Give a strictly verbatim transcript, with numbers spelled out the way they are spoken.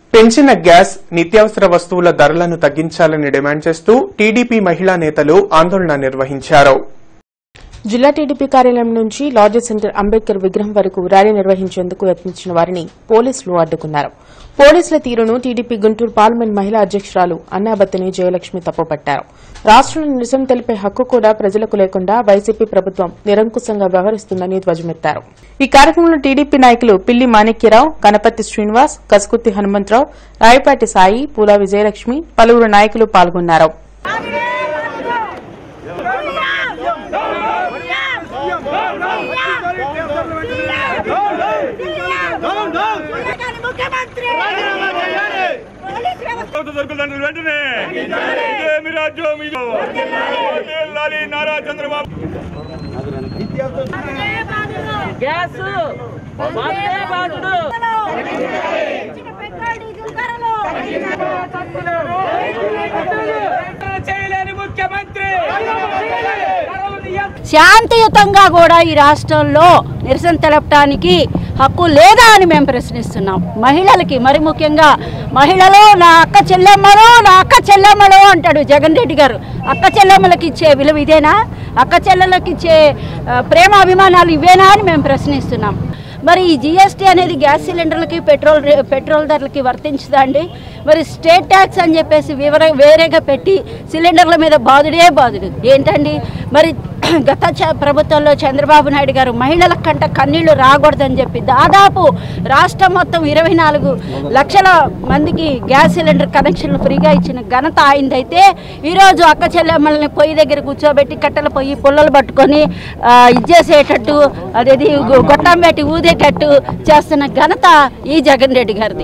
పెంచిన గ్యాస్ నిత్యావసర వస్తువుల ధరలను తగ్గించాలని డిమాండ్ చేస్తూ టీడీపీ మహిళా నేతలు ఆందోళన నిర్వహించారు. జిల్లా టీడీపీ కార్యాలయం నుంచి లాడ్జీ సెంటర్ అంబేద్కర్ విగ్రహం వరకు ర్యాలీ నిర్వహించేందుకు యత్నించిన వారిని పోలీసులు అడ్డుకున్నారు. పోలీసుల తీరును టీడీపీ గుంటూరు పార్లమెంట్ మహిళా అధ్యకురాలు అన్నాబత్తిని జయలక్ష్మి తప్పుపట్టారు. రాష్టంలో నిరసన తెలిపే హక్కు కూడా ప్రజలకు లేకుండా వైసీపీ ప్రభుత్వం నిరంకుశంగా వ్యవహరిస్తుందని ధ్వజమెత్తారు. ఈ కార్యక్రమంలో టీడీపీ నాయకులు పిల్లి మాణిక్యరావు, కనపర్తి శ్రీనివాస్, కసుకుర్తి హనుమంతరావు, రాయపాటి సాయి, పూల విజయలక్ష్మి, పలువురు నాయకులు పాల్గొన్నారు. శాంతియుతంగా కూడా ఈ రాష్ట్రంలో నిరసన తెలపడానికి హక్కు లేదా అని మేము ప్రశ్నిస్తున్నాం. మహిళలకి మరి ముఖ్యంగా మహిళలు నా అక్క చెల్లెమ్మలు నా అక్క చెల్లెమ్మలు అంటాడు జగన్ రెడ్డి గారు. అక్క చెల్లెమ్మలకి ఇచ్చే విలువ ఇదేనా? అక్క చెల్లెళ్ళకి ఇచ్చే ప్రేమ అభిమానాలు ఇవేనా అని మేము ప్రశ్నిస్తున్నాం. మరి ఈ జీఎస్టీ అనేది గ్యాస్ సిలిండర్లకి పెట్రోల్ పెట్రోల్ ధరలకి వర్తించదా అండి? మరి స్టేట్ ట్యాక్స్ అని చెప్పేసి వివర వేరేగా పెట్టి సిలిండర్ల మీద బాదుడే బాదుడు ఏంటండి? మరి గత ప్రభుత్వంలో చంద్రబాబు నాయుడు గారు మహిళల కంట కన్నీళ్లు రాకూడదని చెప్పి దాదాపు రాష్ట్రం మొత్తం ఇరవై నాలుగు లక్షల మందికి గ్యాస్ సిలిండర్ కనెక్షన్లు ఫ్రీగా ఇచ్చిన ఘనత ఆయనదైతే ఈరోజు అక్క చెల్లెమ్మల్ని పొయ్యి దగ్గర కూర్చోబెట్టి కట్టెల పొయ్యి పుల్లలు పట్టుకొని ఇచ్చేసేటట్టు అదేది గొట్టం పెట్టి ఊదేటట్టు చేస్తున్న ఘనత ఈ జగన్ రెడ్డి గారిది.